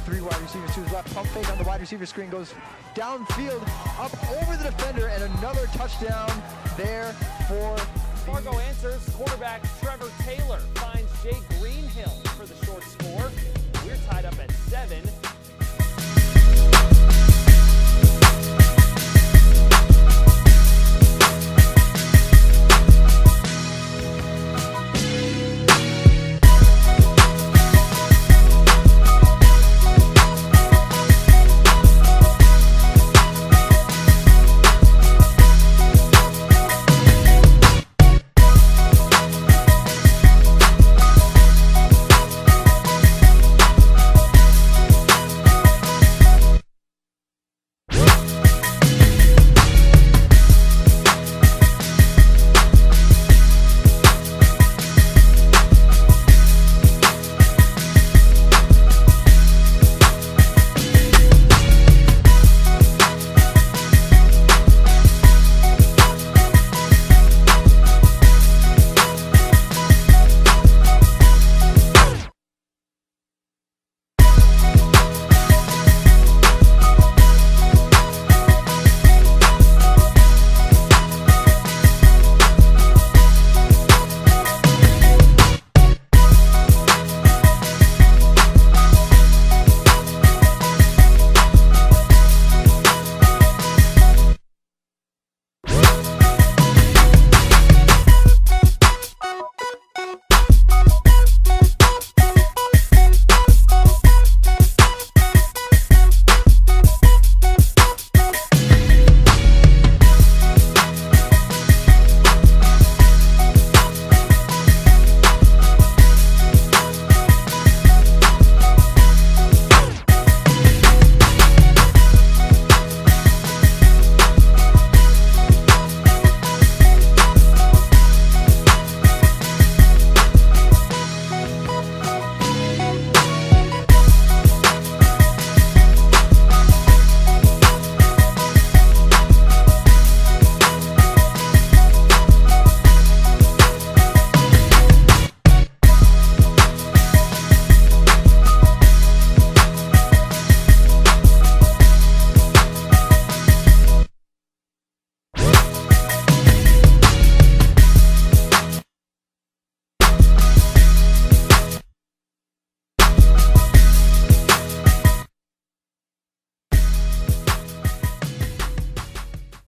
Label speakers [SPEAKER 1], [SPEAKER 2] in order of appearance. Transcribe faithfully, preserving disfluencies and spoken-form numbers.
[SPEAKER 1] three wide receivers to his left. Pump fake on the wide receiver screen, goes downfield, up over the defender, and another touchdown there for
[SPEAKER 2] Fargo answers. Quarterback Trevor Taylor finds Jay Greenhill for the short score. We're tied up at